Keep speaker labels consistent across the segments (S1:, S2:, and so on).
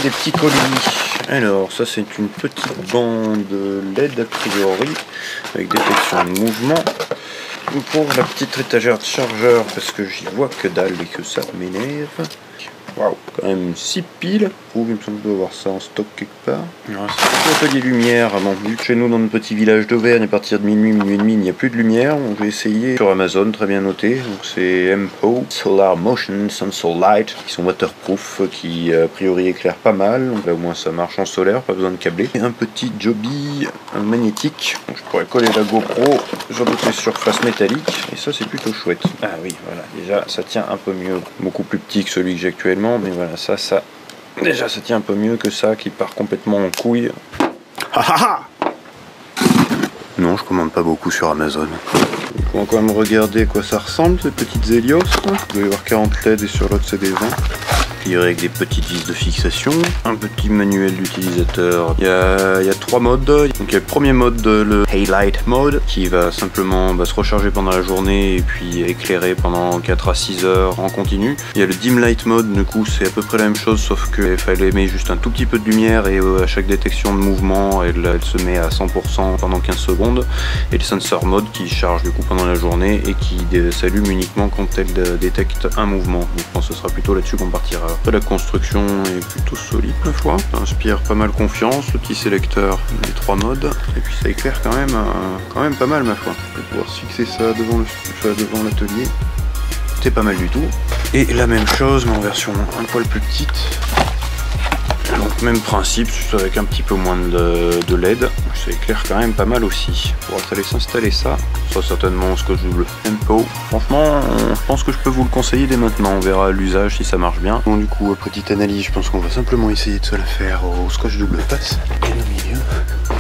S1: des petits colis. Alors ça c'est une petite bande LED a priori avec détection de mouvement. Pour la petite étagère de chargeur parce que j'y vois que dalle et que ça m'énerve. Waouh, quand même 6 piles. Il me semble de voir ça en stock quelque part. Alors, c'est un atelier lumière. Bon, vu que chez nous dans notre petit village d'Auvergne, à partir de minuit et demi, il n'y a plus de lumière. On va essayer sur Amazon, très bien noté. Donc c'est MPO, Solar Motion Sensor Light, qui sont waterproof, qui a priori éclairent pas mal. Donc là au moins ça marche en solaire, pas besoin de câbler. Et un petit Joby magnétique. Donc, je pourrais coller la GoPro sur des surfaces métalliques. Et ça c'est plutôt chouette. Ah oui, voilà, déjà ça tient un peu mieux. Beaucoup plus petit que celui que j'ai actuellement. Mais voilà, ça déjà ça tient un peu mieux que ça qui part complètement en couille. Non, je commande pas beaucoup sur Amazon. On va quand même regarder à quoi ça ressemble ces petites Helios. Il doit y avoir 40 LED et sur l'autre c'est des 20. Avec des petites vis de fixation, un petit manuel d'utilisateur. Il y a 3 modes. Donc il y a le premier mode, le Highlight Mode, qui va simplement se recharger pendant la journée et puis éclairer pendant 4 à 6 heures en continu. Il y a le Dim Light Mode, du coup c'est à peu près la même chose, sauf qu'il fallait mettre juste un tout petit peu de lumière et à chaque détection de mouvement, elle se met à 100% pendant 15 secondes. Et le Sensor Mode qui charge du coup pendant la journée et qui s'allume uniquement quand elle détecte un mouvement. Donc je pense que ce sera plutôt là-dessus qu'on partira. Après, la construction est plutôt solide ma foi, ça inspire pas mal confiance, le petit sélecteur des 3 modes, et puis ça éclaire quand même pas mal ma foi. On va pouvoir se fixer ça devant l'atelier, c'est pas mal du tout. Et la même chose mais en version un poil plus petite. Donc même principe, avec un petit peu moins de LED, ça éclaire quand même pas mal aussi. Pour s'installer ça, ça certainement ce que je double MPO. Franchement, je pense que je peux vous le conseiller dès maintenant, on verra l'usage si ça marche bien. Bon du coup, petite analyse, je pense qu'on va simplement essayer de se la faire au scotch double face et au milieu.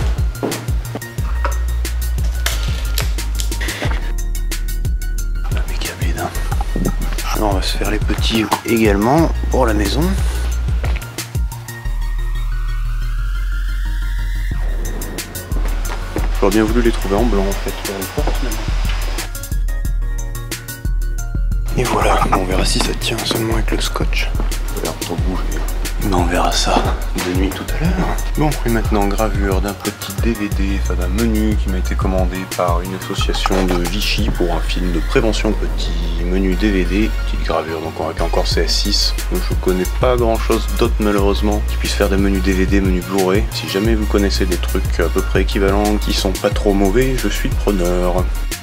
S1: Impeccable, hein. Alors on va se faire les petits également pour la maison. J'aurais bien voulu les trouver en blanc en fait, vers les portes finalement. Et voilà, on verra si ça tient seulement avec le scotch. Ça a l'air trop bouger. Mais on verra ça de nuit tout à l'heure. Bon, et maintenant gravure d'un petit DVD, enfin d'un menu qui m'a été commandé par une association de Vichy pour un film de prévention. Petit menu DVD, petite gravure donc avec encore CS6. Donc je connais pas grand chose d'autre malheureusement qui puisse faire des menus DVD, menus Blu-ray. Si jamais vous connaissez des trucs à peu près équivalents qui sont pas trop mauvais, je suis preneur.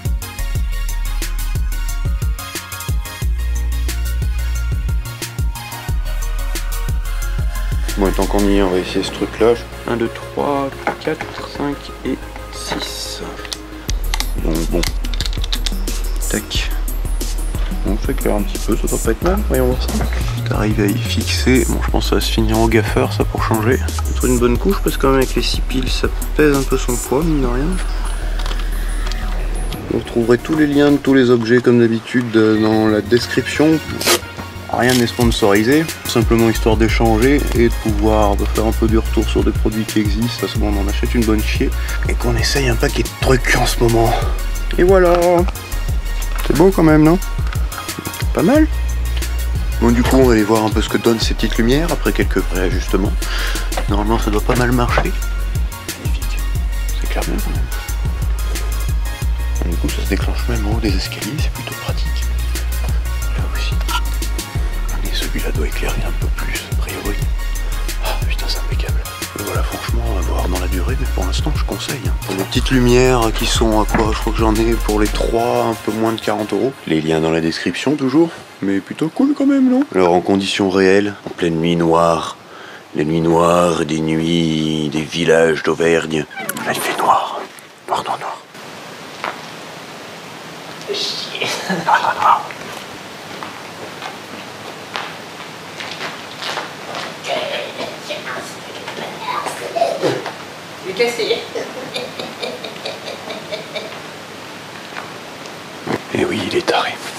S1: Bon, et tant qu'on y est, on va essayer ce truc-là. 1, 2, 3, 4, 5 et 6. Donc bon. Tac. On fait éclairer un petit peu, ça doit pas être mal. Voyons voir ça. T'arrives à y fixer. Bon, je pense que ça va se finir au gaffeur, ça, pour changer. Mettre une bonne couche, parce que quand même, avec les 6 piles, ça pèse un peu son poids, mine de rien. Vous retrouverez tous les liens de tous les objets, comme d'habitude, dans la description. Rien n'est sponsorisé, simplement histoire d'échanger et de pouvoir faire un peu du retour sur des produits qui existent, parce qu'on en achète une bonne chier et qu'on essaye un paquet de trucs en ce moment. Et voilà. C'est beau quand même, non? Pas mal. Bon, du coup on va aller voir un peu ce que donnent ces petites lumières après quelques réajustements. Normalement ça doit pas mal marcher. Magnifique. C'est clair bien quand même. Bon, du coup ça se déclenche même au haut des escaliers, c'est plutôt pratique. Là aussi. Et celui-là doit éclairer un peu plus, a priori. Ah putain, c'est impeccable. Voilà, franchement, on va voir dans la durée, mais pour l'instant, je conseille. Pour les petites lumières qui sont à quoi? Je crois que j'en ai pour les 3, un peu moins de 40 €. Les liens dans la description, toujours. Mais plutôt cool quand même, non? Alors, en conditions réelles, en pleine nuit noire, les nuits noires des nuits des villages d'Auvergne. Là, il fait noir. Noir, noir, noir. Chier.
S2: Cassé.
S1: Et oui, il est taré.